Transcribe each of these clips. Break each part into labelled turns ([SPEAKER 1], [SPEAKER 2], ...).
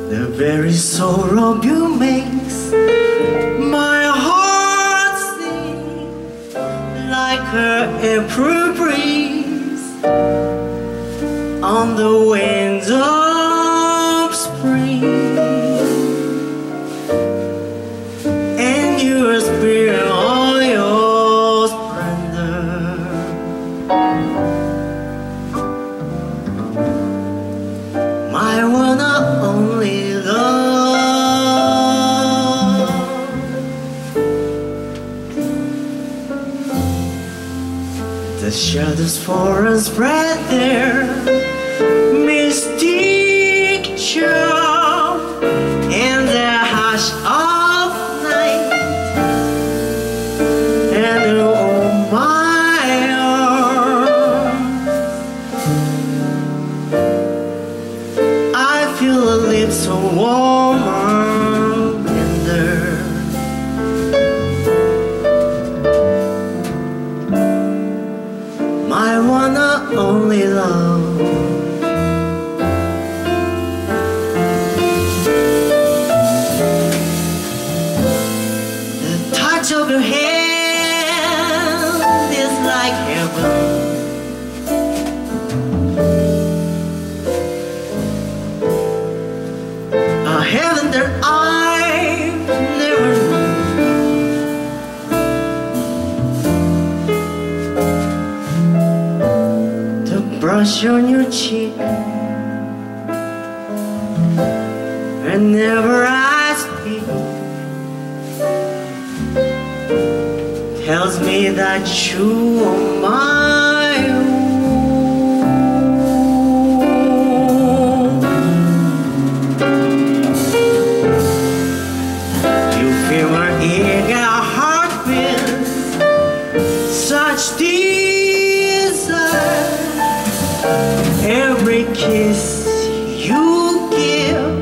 [SPEAKER 1] The very soul of you makes my heart sing like an April breeze on the winds of spring, and your spirit all your splendor. My one and only love. The shadows fall and spread their mystic charm in the hush of night, and oh my arms, I feel a lips so warm and tender. My one and only love. The touch of your hand is like heaven. A heaven that I've never known. The brush on your cheek whenever I speak tells me that you are my own. You fill my eager heart with such desire. Every kiss you give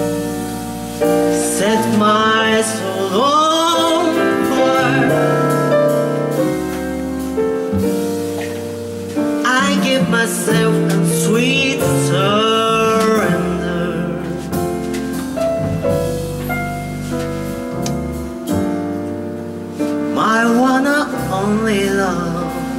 [SPEAKER 1] sets my soul on fire. I give myself in sweet surrender. My one and only love.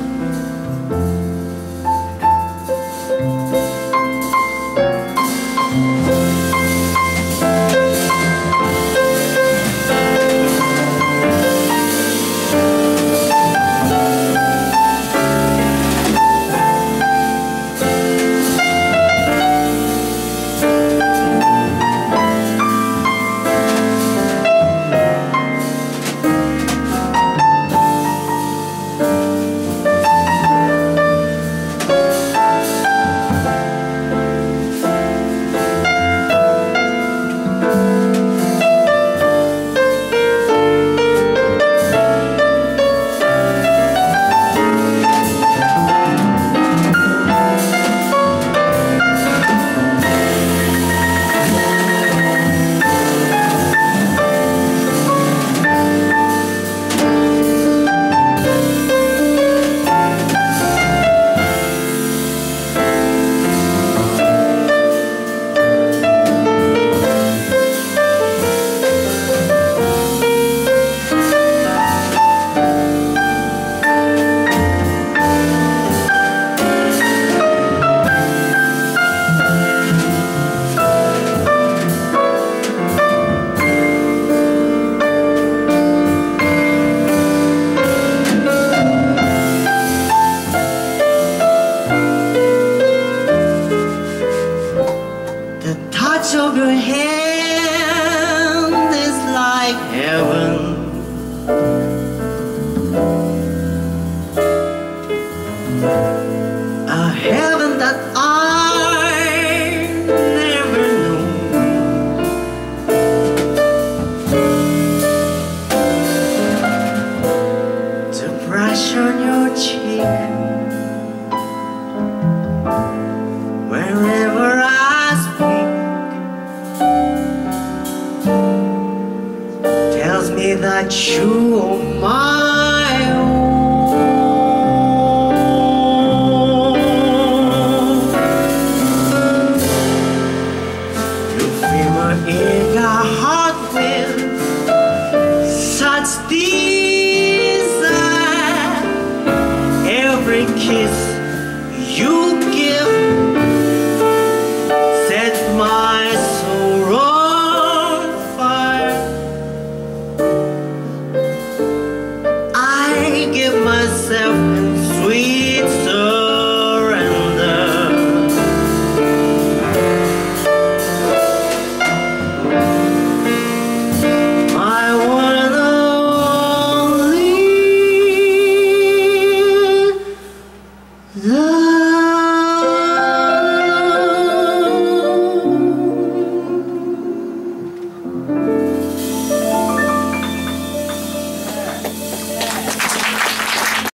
[SPEAKER 1] Of your hand is like heaven. A heaven that I never knew. The brush on your cheek wherever I tells me that you are my own. You fever in your heart with such desire. Every kiss you give set my soul on fire. I give myself in sweet surrender. My one and only love.